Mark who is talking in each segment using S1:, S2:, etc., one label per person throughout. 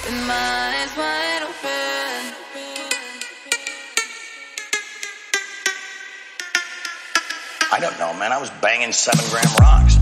S1: with my eyes wide open.
S2: I don't know, man. I was banging 7-gram rocks.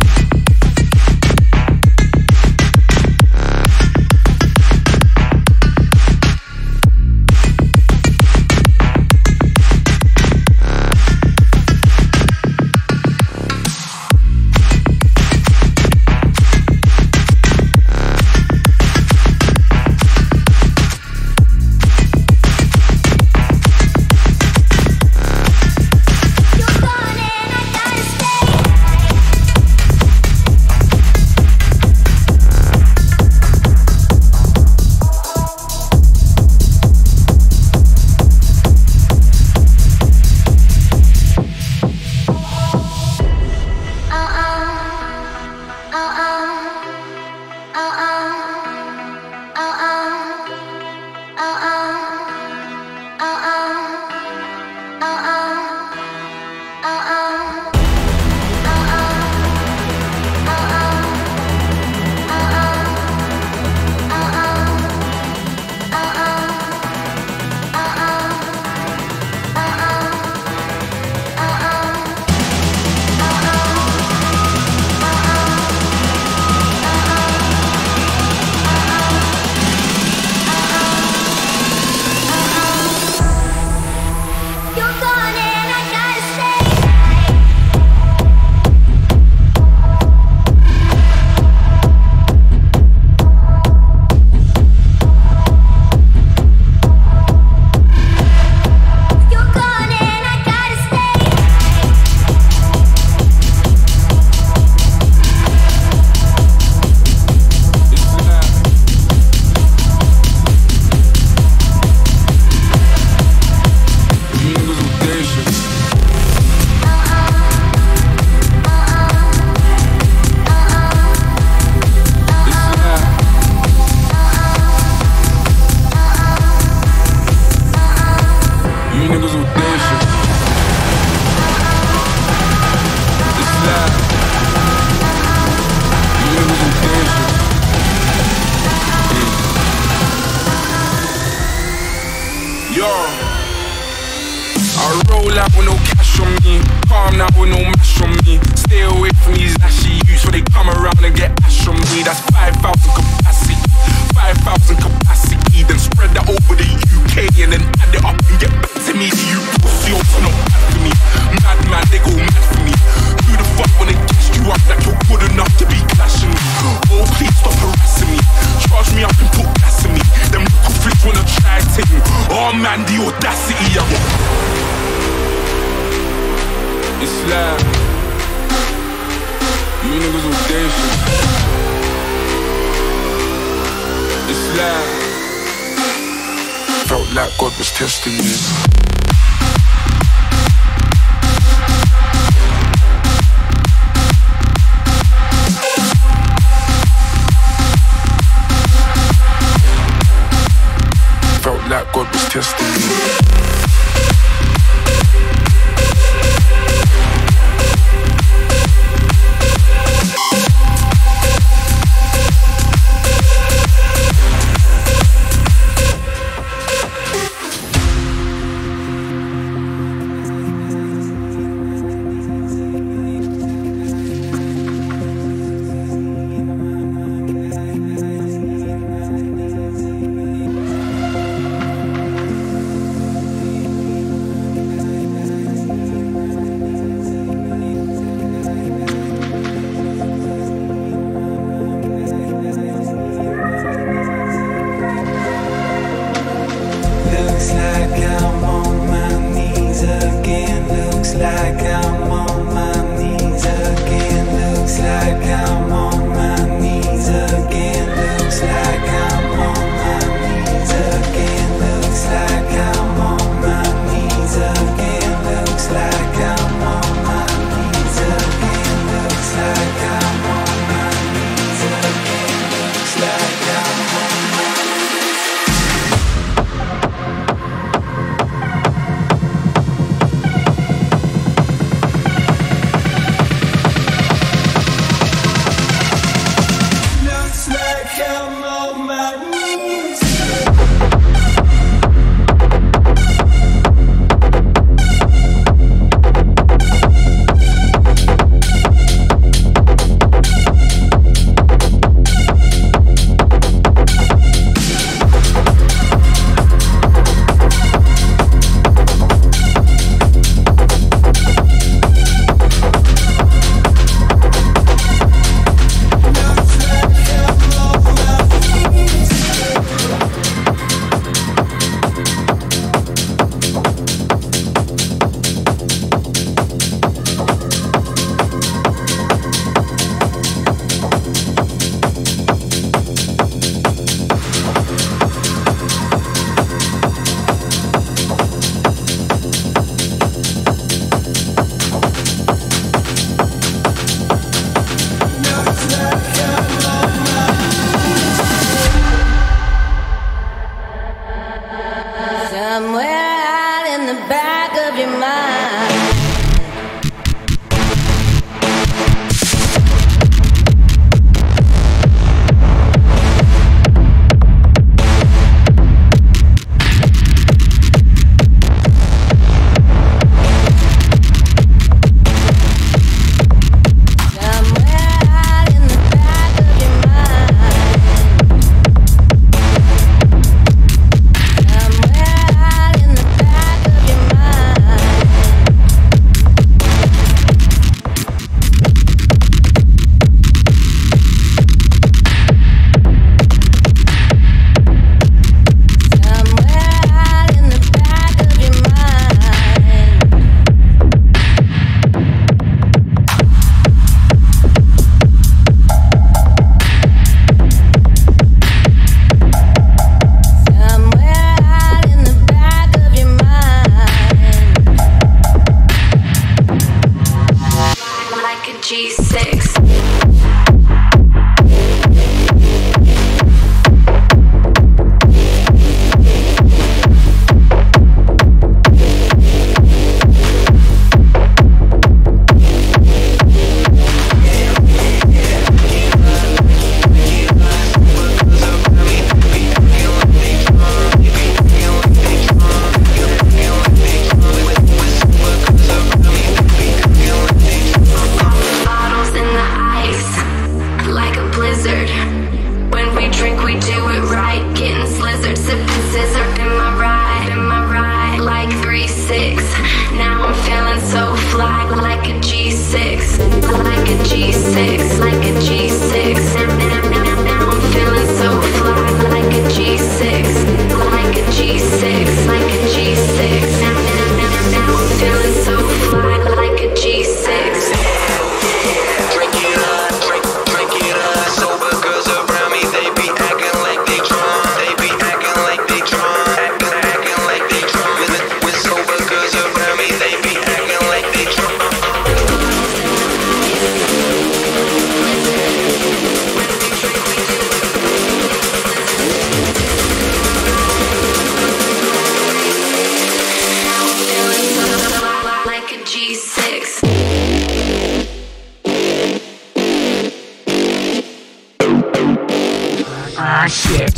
S3: my shit.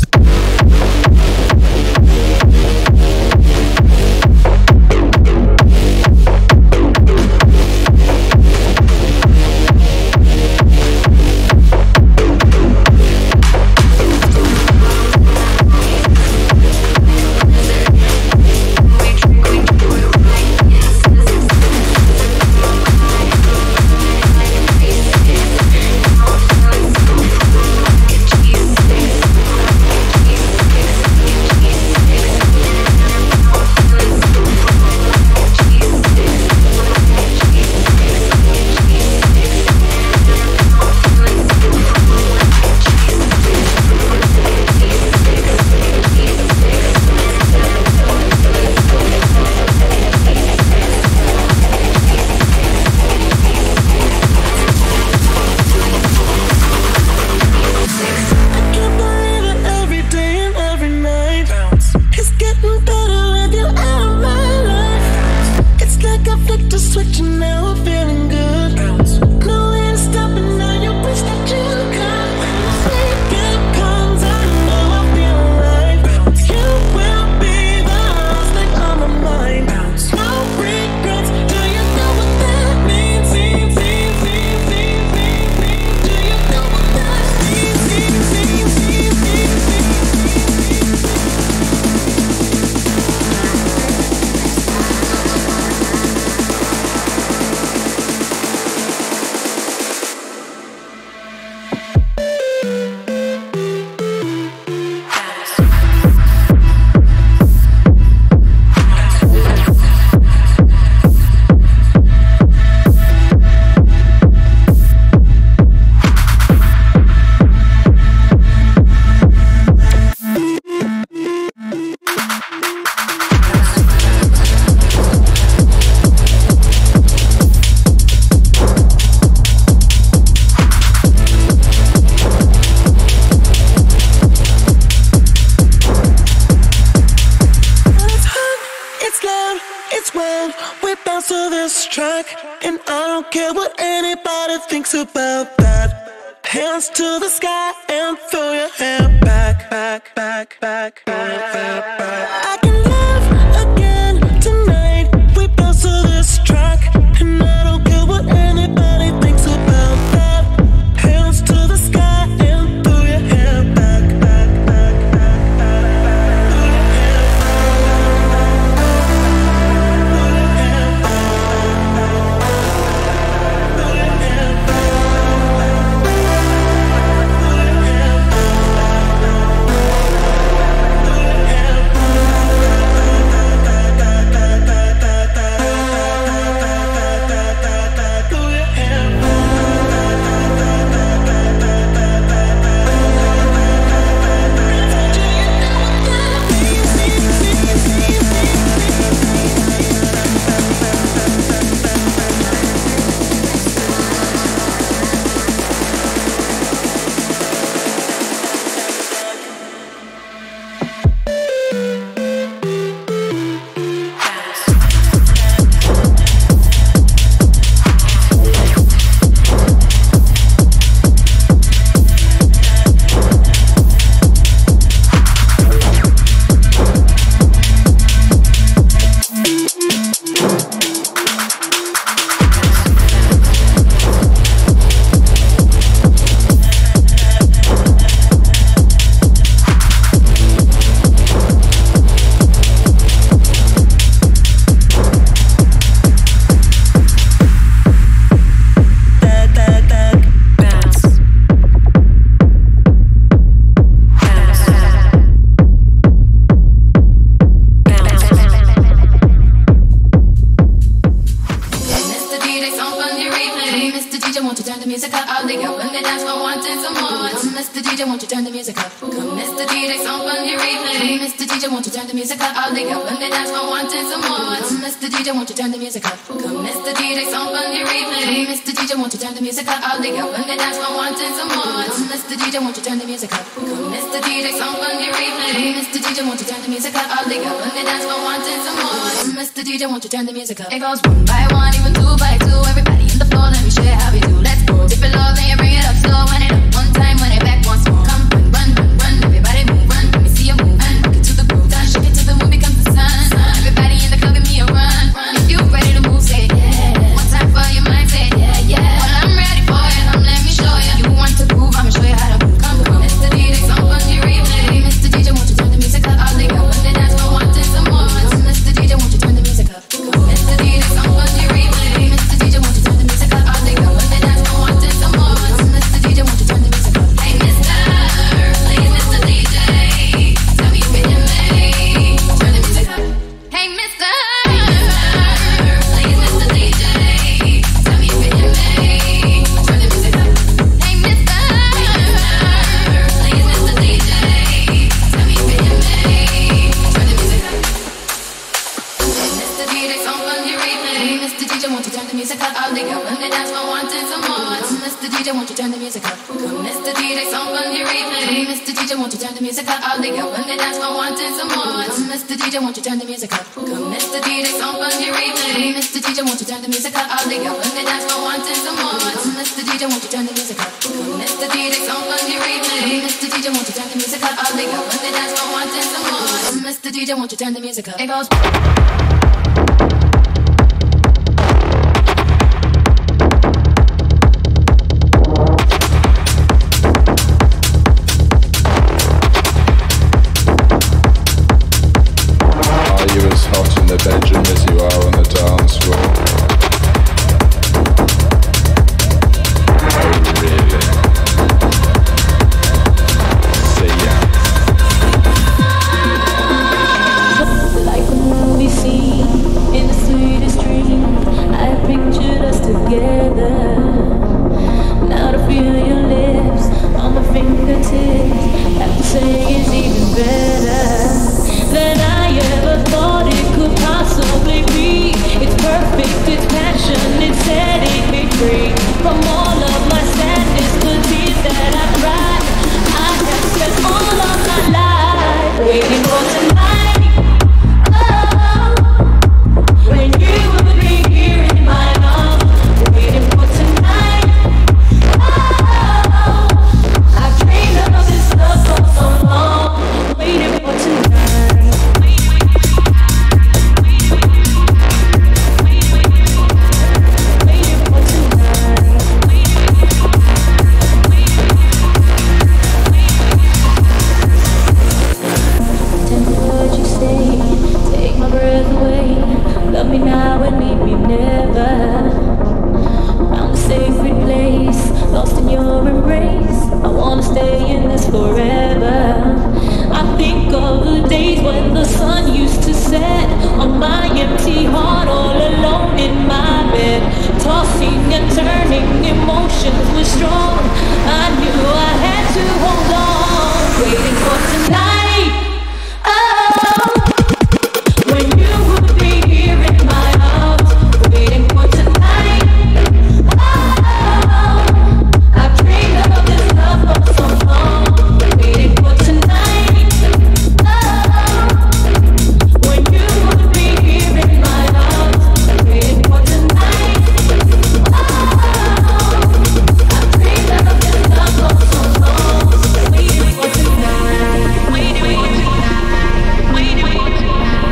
S4: About that, hands to the sky and throw your hair back, back, back, back, back, back, back. I can live again tonight. We bounce to this track, and I don't care what anybody thinks about that. Hands to the sky and throw your hair back, back, back, back, back, back. Throw your hair back, throw your hair back, throw your hair back.
S1: It goes one by one, even two by two. Everybody in the floor, let me share how we do. Let's go. Dip it low, then you bring it up slow. Run it up one time, run it back once more. Come run, run, run, run. Everybody you turn the music up? Come, Mr. DJ, song on your replay. Mr. DJ, won't you turn the music up? All they got when they dance, for wanting some more. Come, Mr. DJ, won't you turn the music up? Come, Mr. DJ, song on your replay. Mr. DJ, won't you turn the music up? All they got when they dance, for wanting some more. Come, Mr. DJ, won't you turn the music up? Come, Mr. DJ, song on your replay. Mr. DJ, won't you turn the music up? All they got when they dance, for wanting some more. Come, Mr. DJ, won't you turn the music up? It goes.
S3: Hot in the bedroom as you are on the dance floor. Oh really? Say yeah.
S5: Like a movie scene in the sweetest dream, I pictured us together. Now to feel your lips on my fingertips, have to say it's even better than I ever thought it could possibly be. It's perfect, it's passion, it's setting me free from all of my sadness, the tears that I cried. I have spent all of my life waiting for tonight. Oh, when you would be here in my arms, waiting for tonight. Oh, I've dreamed of this love for so long, waiting for tonight. Love me now and leave me never. Found a sacred place, lost in your embrace. I wanna stay in this forever. I think of the days when the sun used to set on my empty heart, all alone in my bed, tossing and turning, emotions were strong. I knew I had to hold on, waiting for tonight. Oh, when you would be here in my arms, waiting for tonight. Oh, I've dreamed of this love for so long, waiting for tonight. Oh, when you would be here in my arms, waiting for tonight. Oh, I've dreamed of this love for so long, waiting for tonight. Waiting for tonight. Waiting for tonight.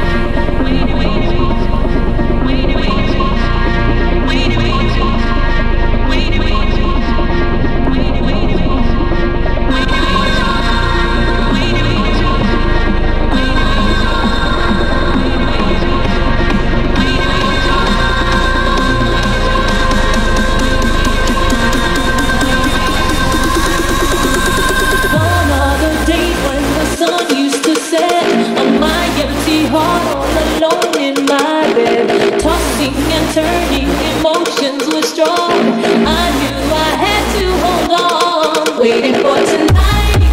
S5: Gone are the days when the sun used to set on my empty heart, all alone in my bed, tossing and turning, emotions were strong. I knew I had to hold on, waiting for tonight.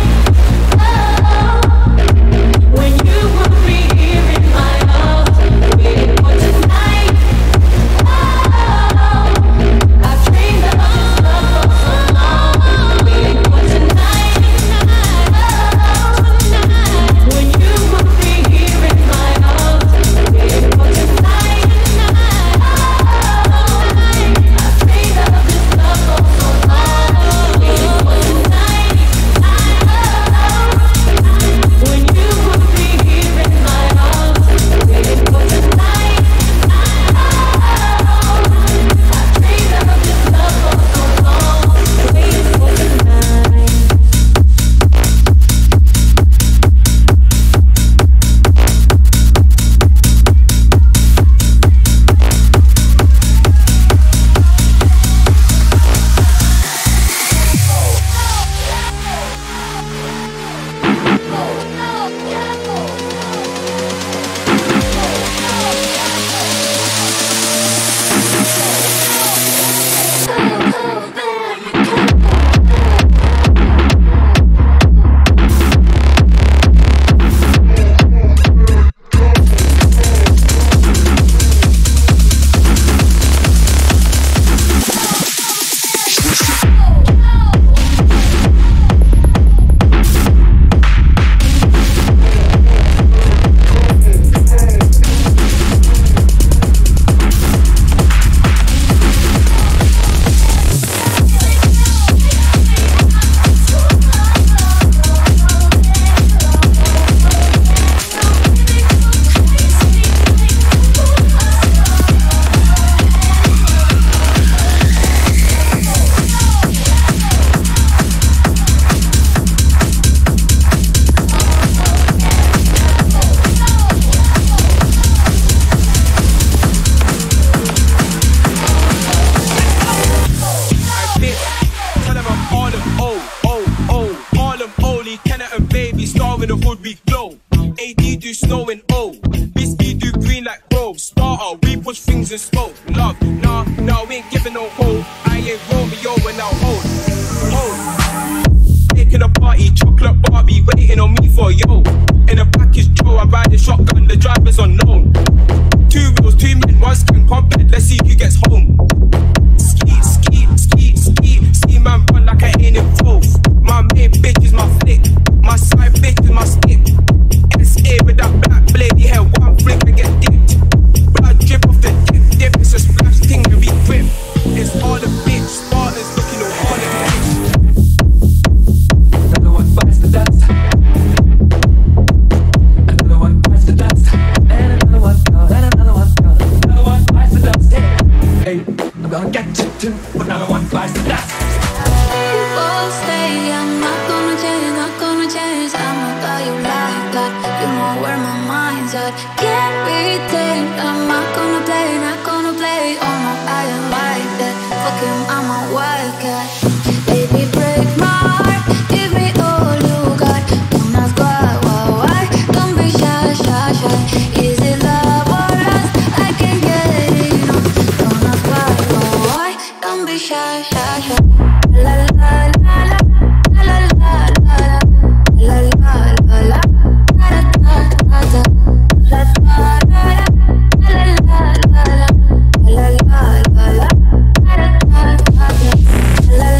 S5: Oh, when you would be here in my arms, waiting for tonight. Oh, I've dreamed of this love for so long, waiting for tonight. When you would be here in my arms, waiting for tonight.
S6: Star in the hood, we glow. AD do snow and O. Whiskey do green like Rome. Sparta, we push things in smoke. Love, nah, we ain't giving no hope. I ain't Romeo and now hold. Making a party, chocolate Barbie, waiting on me for yo. In the back is Joe, I'm riding shotgun, the driver's unknown. 2 wheels, 2 men, 1 skin, pump it, let's see who gets home. Ski, ski, ski, ski, see man run like I ain't involved. My main bitch is my flick, my side bitch is my stick. SA with that black blade, hair, 1 flick and get dipped. Blood drip off the dip, it's a splash thing to be grip. It's all the bitch, Spartans looking all hard and bitch. Another one bites the dust. Another one bites the dust. And another one goes, and another one goes. Another one bites the dust. Hey, I'm gonna get you too. Another one bites the dust.
S1: People say I'm not gonna change, not gonna change. I'm not how you like that. You know where my mind's at. Can't be tamed. I'm not gonna play, not gonna play. Oh no, I ain't like that. Fuck him, I'm a wildcat. Baby, break my heart. Give me all you got. Don't ask why. Don't be shy, shy, shy. Is it love or lust? I can't get enough. Don't ask why. Don't be shy, shy, shy. La la la la la la la la la la la la. La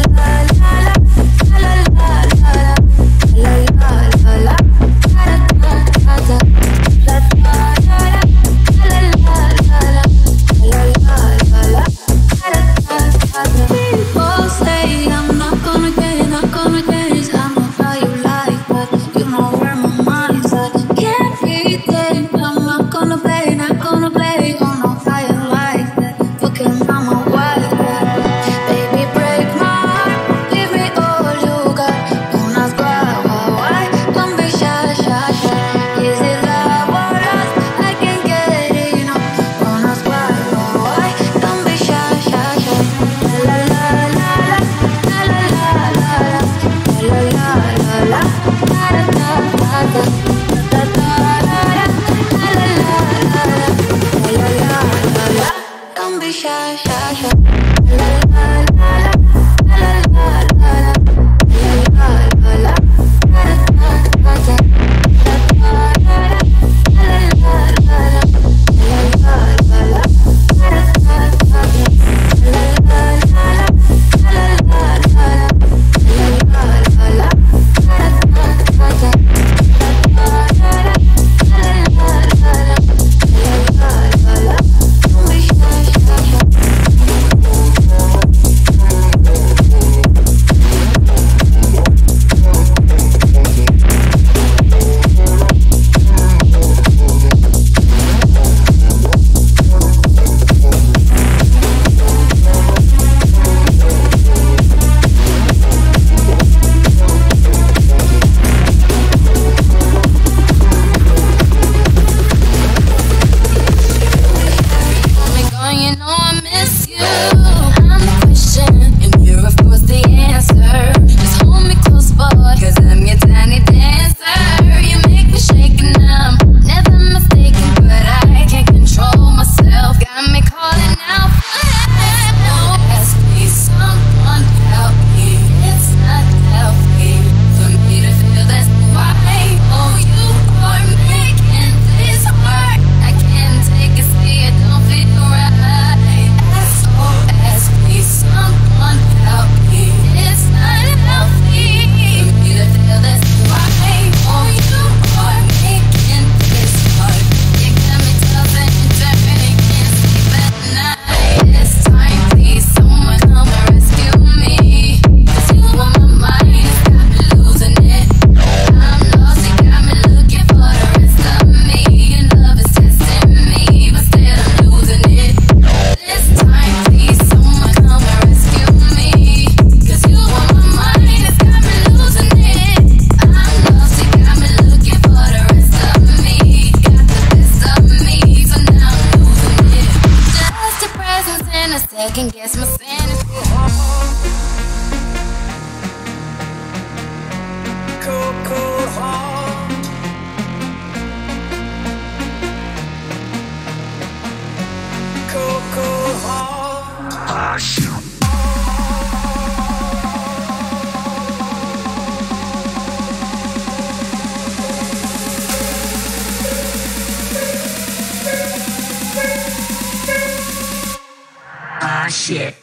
S7: shit.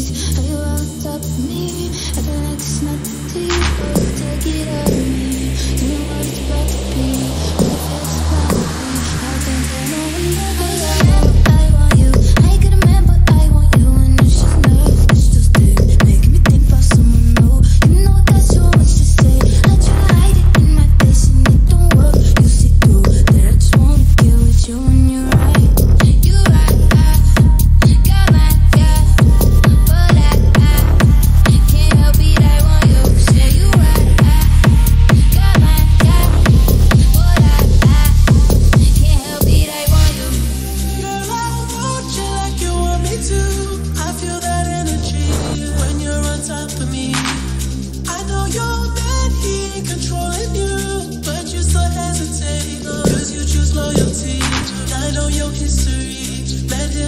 S8: Take it out of me.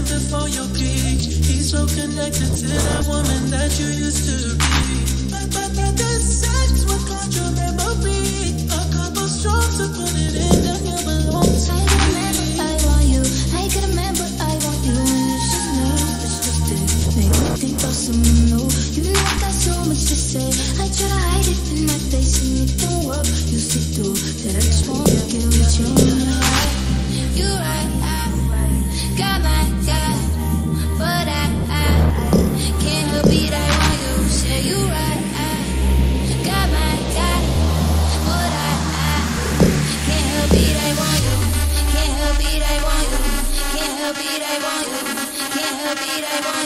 S4: him before your peak. He's so connected to that woman that you used to be. But this sex will cloud your memory. A couple strokes to put it in, then you belong to me.
S5: I want you. I gotta remember I want you. And it's just nervous, twisted. Make me think about someone new. You know I got so much to say. I try to hide it in my face and it don't work. You see through that I just wanna get with you. You're right, got my guy, but I can't help it. I want you. Say you right, got my guy, but I can't help it. I want you. Can't help it. I want you. Can't help it. I want you. Can't help it. I want you.